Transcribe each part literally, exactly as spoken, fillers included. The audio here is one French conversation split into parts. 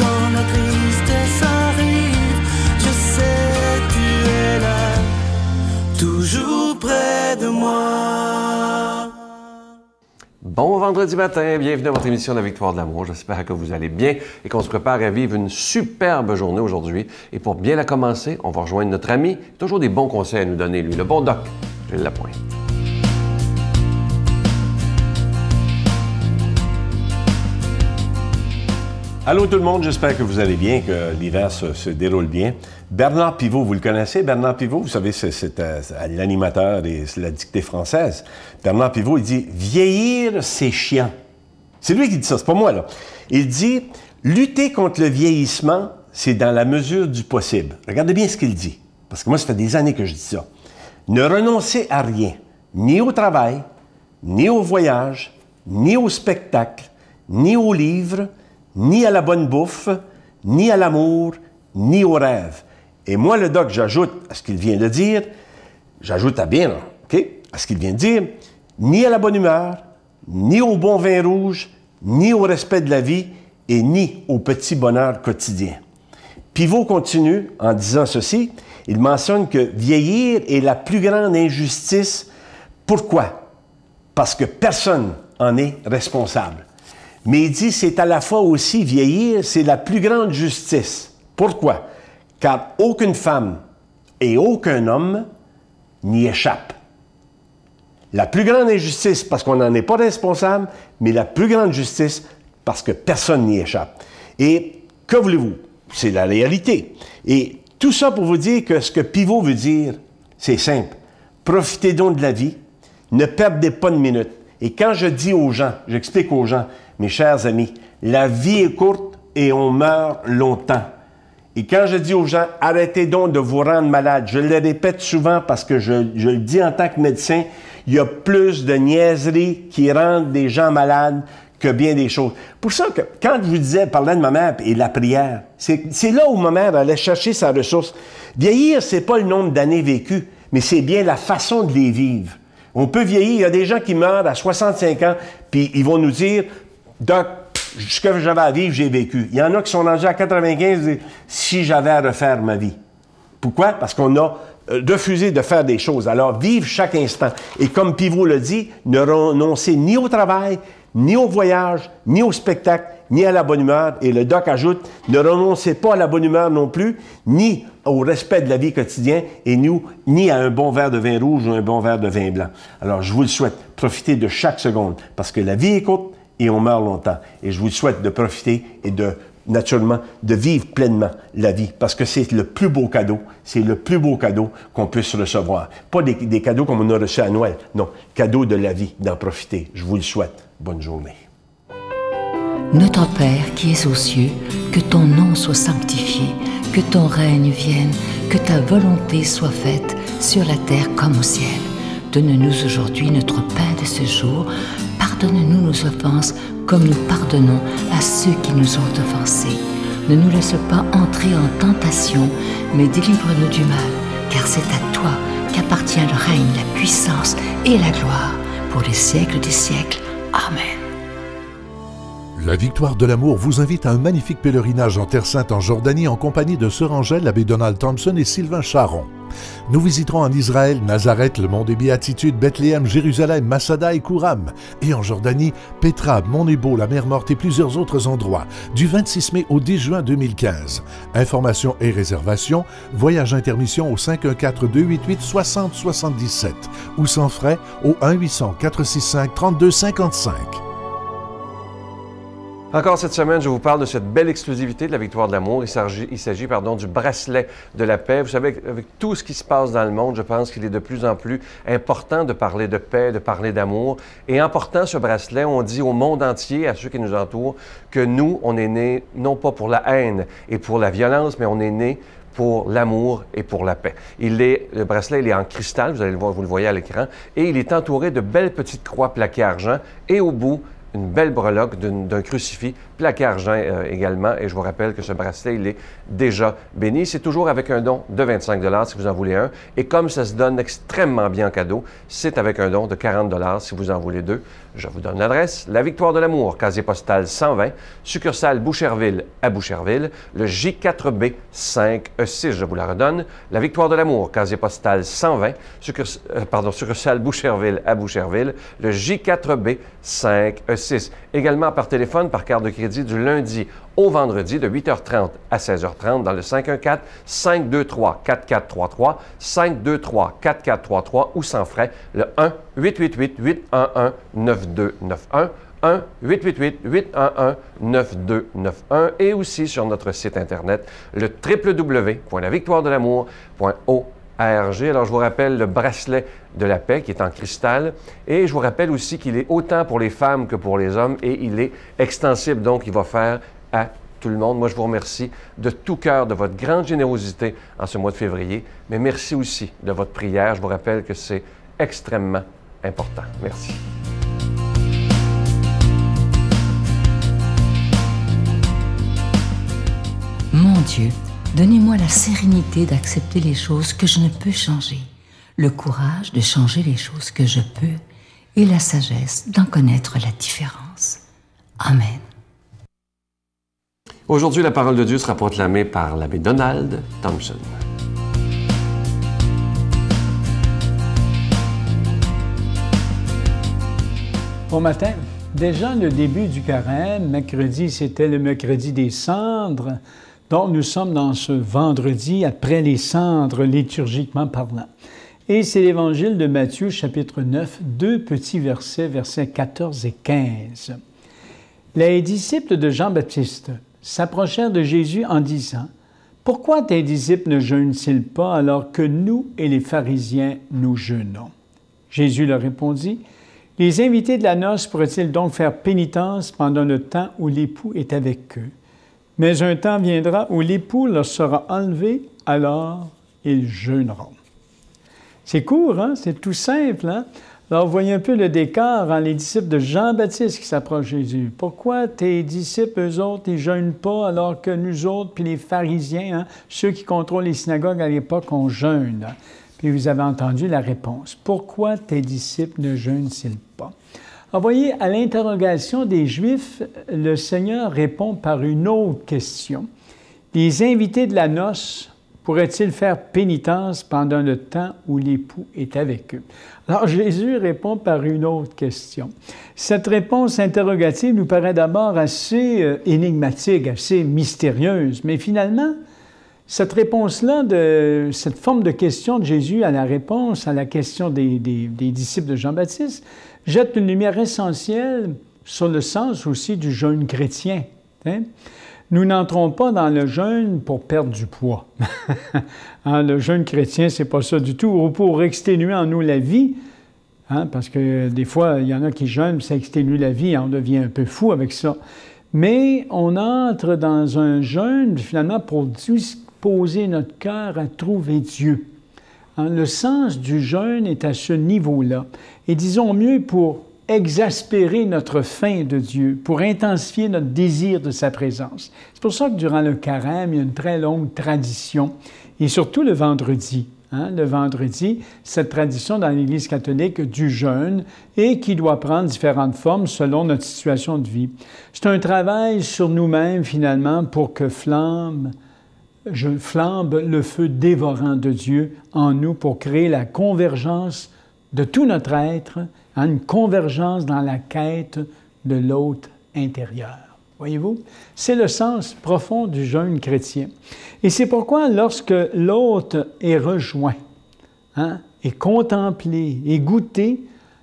quand la tristesse arrive, je sais tu es là, toujours près de moi. Bon vendredi matin, bienvenue à votre émission de La Victoire de l'amour. J'espère que vous allez bien et qu'on se prépare à vivre une superbe journée aujourd'hui. Et pour bien la commencer, on va rejoindre notre ami. Toujours des bons conseils à nous donner, lui, le bon doc, Gilles Lapointe. Allô tout le monde, j'espère que vous allez bien, que l'hiver se, se déroule bien. Bernard Pivot, vous le connaissez, Bernard Pivot, vous savez, c'est, c'est, euh, l'animateur et c'est la dictée française. Bernard Pivot, il dit « Vieillir, c'est chiant ». C'est lui qui dit ça, c'est pas moi, là. Il dit « Lutter contre le vieillissement, c'est dans la mesure du possible ». Regardez bien ce qu'il dit, parce que moi, ça fait des années que je dis ça. Ne renoncez à rien, ni au travail, ni au voyage, ni au spectacle, ni aux livres, ni à la bonne bouffe, ni à l'amour, ni au rêve. Et moi, le doc, j'ajoute à ce qu'il vient de dire, j'ajoute à bien, OK, à ce qu'il vient de dire, ni à la bonne humeur, ni au bon vin rouge, ni au respect de la vie, et ni au petit bonheur quotidien. Pivot continue en disant ceci, il mentionne que vieillir est la plus grande injustice. Pourquoi? Parce que personne en est responsable. Mais il dit, c'est à la fois aussi vieillir, c'est la plus grande justice. Pourquoi? Car aucune femme et aucun homme n'y échappe. La plus grande injustice, parce qu'on n'en est pas responsable, mais la plus grande justice, parce que personne n'y échappe. Et que voulez-vous? C'est la réalité. Et tout ça pour vous dire que ce que Pivot veut dire, c'est simple. Profitez donc de la vie, ne perdez pas de minutes. Et quand je dis aux gens, j'explique aux gens, mes chers amis, la vie est courte et on meurt longtemps. Et quand je dis aux gens, arrêtez donc de vous rendre malade, je le répète souvent parce que je, je le dis en tant que médecin, il y a plus de niaiseries qui rendent des gens malades que bien des choses. Pour ça que quand je vous disais, parlant de ma mère et la prière, c'est, c'est là où ma mère allait chercher sa ressource. Vieillir, c'est pas le nombre d'années vécues, mais c'est bien la façon de les vivre. On peut vieillir, il y a des gens qui meurent à soixante-cinq ans, puis ils vont nous dire, Doc, ce que j'avais à vivre, j'ai vécu. Il y en a qui sont rendus à quatre-vingt-quinze et si j'avais à refaire ma vie. Pourquoi? Parce qu'on a refusé de faire des choses. Alors, vivre chaque instant. Et comme Pivot le dit, ne renoncez ni au travail, ni au voyage, ni au spectacle, ni à la bonne humeur. Et le doc ajoute, ne renoncez pas à la bonne humeur non plus, ni au respect de la vie quotidienne, et nous, ni à un bon verre de vin rouge ou un bon verre de vin blanc. Alors, je vous le souhaite, profitez de chaque seconde, parce que la vie est courte, et on meurt longtemps. Et je vous souhaite de profiter et de, naturellement, de vivre pleinement la vie, parce que c'est le plus beau cadeau, c'est le plus beau cadeau qu'on puisse recevoir. Pas des, des cadeaux comme on a reçus à Noël, non, cadeau de la vie, d'en profiter. Je vous le souhaite. Bonne journée. Notre Père qui es aux cieux, que ton nom soit sanctifié, que ton règne vienne, que ta volonté soit faite sur la terre comme au ciel. Donne-nous aujourd'hui notre pain de ce jour. Pardonne-nous nos offenses, comme nous pardonnons à ceux qui nous ont offensés. Ne nous laisse pas entrer en tentation, mais délivre-nous du mal, car c'est à toi qu'appartient le règne, la puissance et la gloire, pour les siècles des siècles. Amen. La Victoire de l'amour vous invite à un magnifique pèlerinage en Terre Sainte en Jordanie en compagnie de Sœur Angèle, l'abbé Donald Thompson et Sylvain Charon. Nous visiterons en Israël, Nazareth, le mont des Béatitudes, Bethléem, Jérusalem, Masada et Kouram. Et en Jordanie, Petra, Mont Nebo, la mer Morte et plusieurs autres endroits, du vingt-six mai au dix juin deux mille quinze. Informations et réservations, voyage intermission au cinq un quatre, deux huit huit, six zéro sept sept ou sans frais au un huit cents, quatre six cinq, trente-deux cinquante-cinq. Encore cette semaine, je vous parle de cette belle exclusivité de la Victoire de l'amour. Il s'agit, il s'agit pardon, du bracelet de la paix. Vous savez, avec tout ce qui se passe dans le monde, je pense qu'il est de plus en plus important de parler de paix, de parler d'amour. Et en portant ce bracelet, on dit au monde entier, à ceux qui nous entourent, que nous, on est nés non pas pour la haine et pour la violence, mais on est nés pour l'amour et pour la paix. Il est, le bracelet, il est en cristal, vous allez le voir, vous le voyez à l'écran, et il est entouré de belles petites croix plaquées argent, et au bout, une belle breloque d'un crucifix plaqué argent euh, également. Et je vous rappelle que ce bracelet, il est déjà béni. C'est toujours avec un don de vingt-cinq dollars si vous en voulez un. Et comme ça se donne extrêmement bien en cadeau, c'est avec un don de quarante dollars si vous en voulez deux. Je vous donne l'adresse. La Victoire de l'Amour, casier postal cent vingt, succursale Boucherville à Boucherville, le J quatre B cinq E six, je vous la redonne. La Victoire de l'Amour, casier postal cent vingt, succurs, euh, pardon, succursale Boucherville à Boucherville, le J quatre B cinq E six. Également par téléphone, par carte de crédit du lundi au vendredi de huit heures trente à seize heures trente dans le cinq un quatre, cinq deux trois, quatre quatre trois trois, cinq deux trois, quatre quatre trois trois ou sans frais le un huit huit huit, huit un un, neuf deux neuf un, un huit huit huit, huit un un, neuf deux neuf un et aussi sur notre site Internet le w w w point la victoire de l'amour point org. Alors, je vous rappelle le bracelet de la paix qui est en cristal et je vous rappelle aussi qu'il est autant pour les femmes que pour les hommes et il est extensible, donc il va faire à tout le monde. Moi, je vous remercie de tout cœur de votre grande générosité en ce mois de février, mais merci aussi de votre prière. Je vous rappelle que c'est extrêmement important. Merci. Mon Dieu, donnez-moi la sérénité d'accepter les choses que je ne peux changer, le courage de changer les choses que je peux et la sagesse d'en connaître la différence. Amen. Aujourd'hui, la parole de Dieu sera proclamée par l'abbé Donald Thompson. Bon matin. Déjà le début du carême, mercredi, c'était le mercredi des cendres. Donc, nous sommes dans ce vendredi après les cendres, liturgiquement parlant. Et c'est l'Évangile de Matthieu, chapitre neuf, deux petits versets, versets quatorze et quinze. Les disciples de Jean-Baptiste s'approchèrent de Jésus en disant « Pourquoi tes disciples ne jeûnent-ils pas alors que nous et les pharisiens nous jeûnons ?» Jésus leur répondit « Les invités de la noce pourraient-ils donc faire pénitence pendant le temps où l'époux est avec eux? Mais un temps viendra où l'époux leur sera enlevé, alors ils jeûneront. » C'est court, hein? C'est tout simple, hein? Alors, vous voyez un peu le décor, hein? Les disciples de Jean-Baptiste qui s'approchent de Jésus. Pourquoi tes disciples, eux autres, ils ne jeûnent pas alors que nous autres, puis les pharisiens, hein, ceux qui contrôlent les synagogues à l'époque, on jeûne? Puis vous avez entendu la réponse. Pourquoi tes disciples ne jeûnent-ils pas? Alors, voyez, à l'interrogation des Juifs, le Seigneur répond par une autre question. Les invités de la noce pourraient-ils faire pénitence pendant le temps où l'époux est avec eux? Alors, Jésus répond par une autre question. Cette réponse interrogative nous paraît d'abord assez euh, énigmatique, assez mystérieuse, mais finalement, cette réponse-là, de, cette forme de question de Jésus à la réponse à la question des, des, des disciples de Jean-Baptiste, jette une lumière essentielle sur le sens aussi du jeûne chrétien. Hein? Nous n'entrons pas dans le jeûne pour perdre du poids. Hein, le jeûne chrétien, c'est pas ça du tout. Ou pour exténuer en nous la vie, hein, parce que des fois, il y en a qui jeûnent, ça exténue la vie, hein, on devient un peu fou avec ça. Mais on entre dans un jeûne, finalement, pour disposer notre cœur à trouver Dieu. Hein, le sens du jeûne est à ce niveau-là. Et disons mieux, pour exaspérer notre faim de Dieu, pour intensifier notre désir de sa présence. C'est pour ça que durant le carême, il y a une très longue tradition, et surtout le vendredi. Hein, le vendredi, cette tradition dans l'Église catholique du jeûne, et qui doit prendre différentes formes selon notre situation de vie. C'est un travail sur nous-mêmes, finalement, pour que flambe, je flambe le feu dévorant de Dieu en nous, pour créer la convergence de tout notre être, hein, une convergence dans la quête de l'hôte intérieur. Voyez-vous? C'est le sens profond du jeûne chrétien. Et c'est pourquoi lorsque l'hôte est rejoint, hein, est contemplé, est goûté,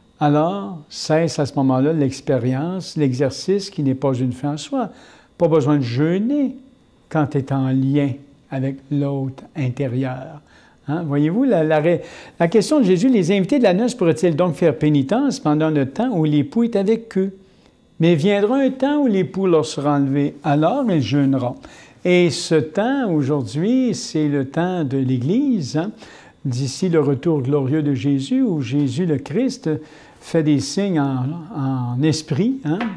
alors cesse à ce moment-là l'expérience, l'exercice qui n'est pas une fin en soi. Pas besoin de jeûner quand tu es en lien avec l'hôte intérieur. Hein? Voyez-vous, la, la, la question de Jésus, les invités de la noce pourraient-ils donc faire pénitence pendant le temps où l'époux est avec eux? Mais viendra un temps où l'époux leur sera enlevé, alors ils jeûneront. Et ce temps, aujourd'hui, c'est le temps de l'Église, hein? D'ici le retour glorieux de Jésus, où Jésus le Christ fait des signes en, en esprit, hein?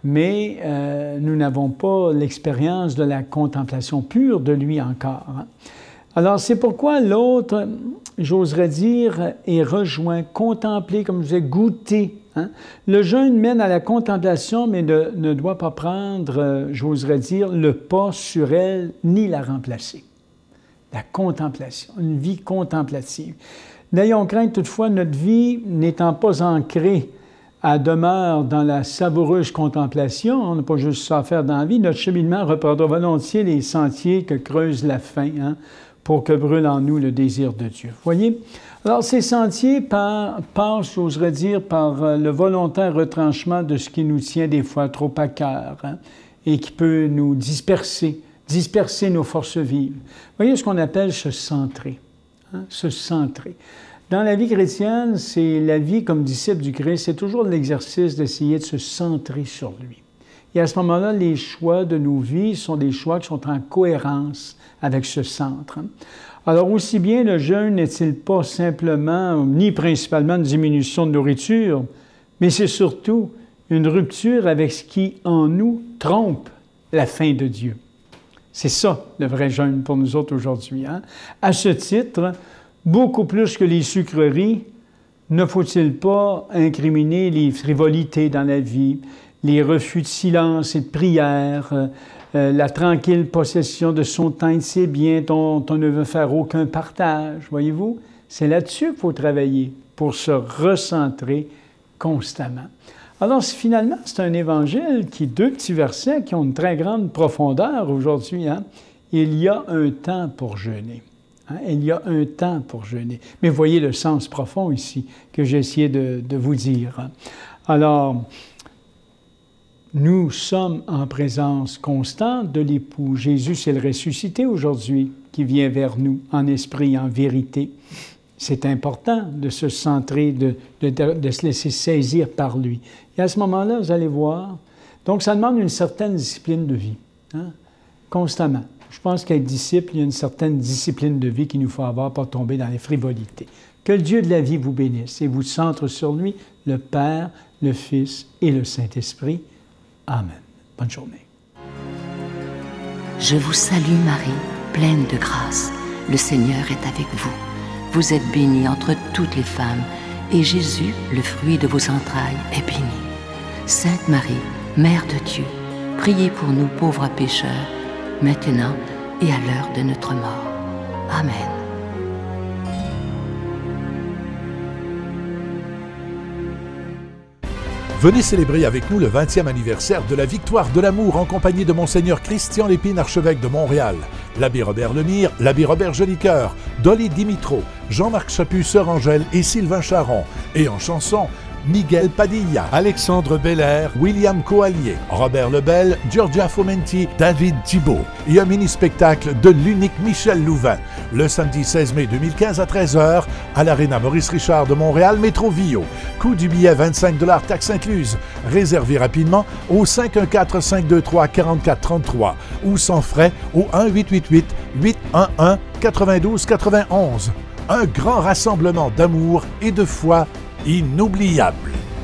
mais euh, nous n'avons pas l'expérience de la contemplation pure de lui encore. Hein. Alors, c'est pourquoi l'autre, j'oserais dire, est rejoint, contemplé, comme je disais, goûter. Hein. Le jeûne mène à la contemplation, mais ne, ne doit pas prendre, euh, j'oserais dire, le pas sur elle, ni la remplacer. La contemplation, une vie contemplative. N'ayons crainte toutefois, notre vie n'étant pas ancrée à demeure dans la savoureuse contemplation, on n'a pas juste ça à faire dans la vie, notre cheminement reprendra volontiers les sentiers que creuse la faim, hein, pour que brûle en nous le désir de Dieu. Voyez? Alors, ces sentiers par, passent, j'oserais dire, par euh, le volontaire retranchement de ce qui nous tient des fois trop à cœur, hein, et qui peut nous disperser, disperser nos forces vives. Voyez ce qu'on appelle se centrer, hein, se centrer. Dans la vie chrétienne, c'est la vie comme disciple du Christ, c'est toujours l'exercice d'essayer de se centrer sur lui. Et à ce moment-là, les choix de nos vies sont des choix qui sont en cohérence avec ce centre. Alors, aussi bien le jeûne n'est-il pas simplement, ni principalement une diminution de nourriture, mais c'est surtout une rupture avec ce qui, en nous, trompe la faim de Dieu. C'est ça, le vrai jeûne pour nous autres aujourd'hui. Hein? À ce titre, beaucoup plus que les sucreries, ne faut-il pas incriminer les frivolités dans la vie, les refus de silence et de prière, euh, euh, la tranquille possession de son temps et de ses biens dont on ne veut faire aucun partage, voyez-vous? C'est là-dessus qu'il faut travailler pour se recentrer constamment. Alors, finalement, c'est un évangile qui, deux petits versets qui ont une très grande profondeur aujourd'hui. Hein? Il y a un temps pour jeûner. Hein? Il y a un temps pour jeûner. Mais voyez le sens profond ici que j'ai essayé de, de vous dire. Hein? Alors, nous sommes en présence constante de l'époux. Jésus, c'est le ressuscité aujourd'hui qui vient vers nous en esprit, en vérité. C'est important de se centrer, de, de, de se laisser saisir par lui. Et à ce moment-là, vous allez voir, donc ça demande une certaine discipline de vie, hein? Constamment. Je pense qu'être disciple, il y a une certaine discipline de vie qu'il nous faut avoir pour tomber dans les frivolités. Que le Dieu de la vie vous bénisse et vous centre sur lui, le Père, le Fils et le Saint-Esprit. Amen. Bonne journée. Je vous salue Marie, pleine de grâce. Le Seigneur est avec vous. Vous êtes bénie entre toutes les femmes, et Jésus, le fruit de vos entrailles, est béni. Sainte Marie, Mère de Dieu, priez pour nous pauvres pécheurs, maintenant et à l'heure de notre mort. Amen. Venez célébrer avec nous le vingtième anniversaire de la Victoire de l'amour en compagnie de Monseigneur Christian Lépine, archevêque de Montréal, l'abbé Robert Lemire, l'abbé Robert Jolicoeur, Dolly Dimitro, Jean-Marc Chaput, Sœur Angèle et Sylvain Charon. Et en chanson, Miguel Padilla, Alexandre Belair, William Coallier, Robert Lebel, Giorgia Fomenti, David Thibault. Et un mini-spectacle de l'unique Michel Louvain, le samedi seize mai deux mille quinze à treize heures à l'Aréna Maurice Richard de Montréal, Métro Vio. Coût du billet vingt-cinq dollars, taxes incluses. Réservez rapidement au cinq un quatre, cinq deux trois, quatre quatre trois trois ou sans frais au un huit huit huit, huit un un, neuf deux neuf un. Un grand rassemblement d'amour et de foi inoubliable.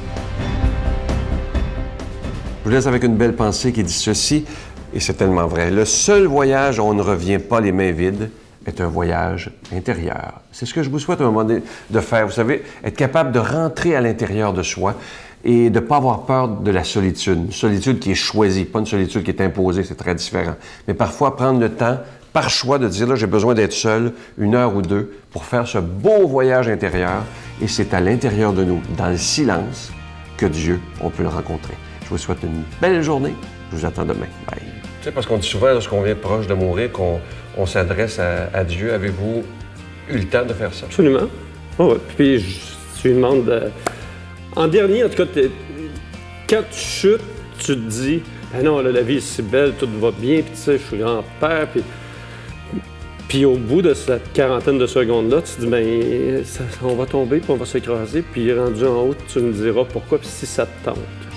Je vous laisse avec une belle pensée qui dit ceci, et c'est tellement vrai. Le seul voyage où on ne revient pas les mains vides est un voyage intérieur. C'est ce que je vous souhaite à un moment donné de faire. Vous savez, être capable de rentrer à l'intérieur de soi et de ne pas avoir peur de la solitude. Une solitude qui est choisie, pas une solitude qui est imposée, c'est très différent. Mais parfois, prendre le temps, par choix, de dire, là, j'ai besoin d'être seul une heure ou deux pour faire ce beau voyage intérieur. Et c'est à l'intérieur de nous, dans le silence, que Dieu, on peut le rencontrer. Je vous souhaite une belle journée. Je vous attends demain. Bye. Tu sais, parce qu'on dit souvent, lorsqu'on vient proche de mourir, qu'on on s'adresse à, à Dieu. Avez-vous eu le temps de faire ça? Absolument. Oh, ouais. Puis, je, tu lui demandes... Euh, en dernier, en tout cas, quand tu chutes, tu te dis, ben non, là, la vie est si belle, tout va bien, puis tu sais, je suis grand-père, puis... Puis au bout de cette quarantaine de secondes-là, tu te dis, bien, ça, on va tomber, puis on va s'écraser, puis rendu en haut, tu me diras pourquoi, puis si ça te tente.